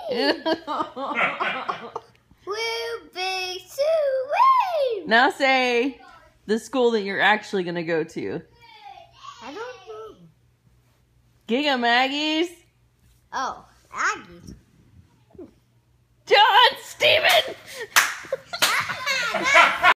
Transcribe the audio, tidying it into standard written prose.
Woo, big Sue, Now say the school that you're actually going to go to. I don't know. Giga Maggies. Oh, Aggie.